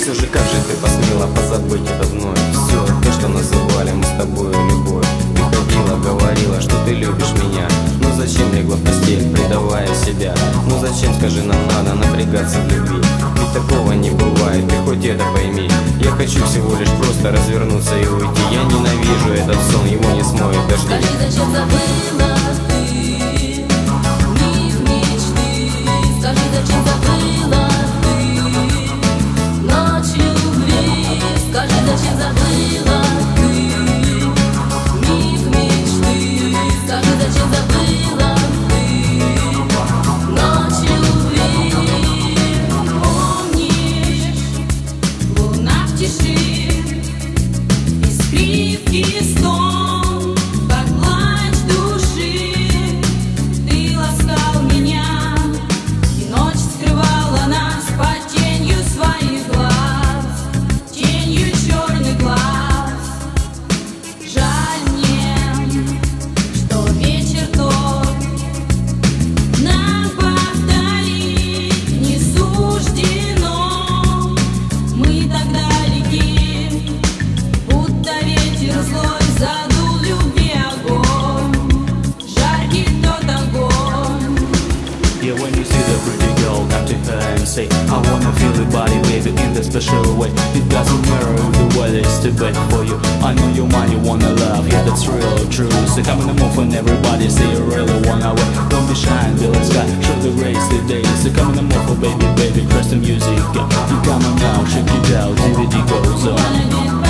все же как же ты посмела позабыть это вновь? Все то, что называли мы с тобой любовь. Ты ходила, говорила, что ты любишь меня. Ну зачем легла в постель, предавая себя? Ну зачем, скажи, нам надо напрягаться в любви? Ведь такого не бывает, ты хоть это пойми. Я хочу всего лишь просто развернуться и уйти. Я ненавижу этот сон, его не смоет дожди. Скажи, зачем забыла ты миг мечты? Скажи, зачем забыла ты ночь любви? Скажи, зачем забыла ты миг мечты? Скажи, зачем забыла ты ночь любви? Помнишь, луна в тиши, из скрипки стон, как плач души. Ты ласкал меня, и ночь скрывала нас под тенью своих глаз, тенью черных глаз. Жаль мне, что вечер тот нам повторить не суждено. Мы так далеки, будто ветер злой задул любви огонь, жаркий тот огонь. Yeah, when you see the pretty girl, come to her and say, I wanna feel the body, baby, in that special way. It doesn't matter if the weather is too bad for you. I know your mind, you wanna love, yeah, that's real true. So come on the move and everybody say you really wanna wait. Don't be shy and be let's go, show the race today. So come on the move, oh, baby, baby, press the music. You come on now, check it out, DVD goes on.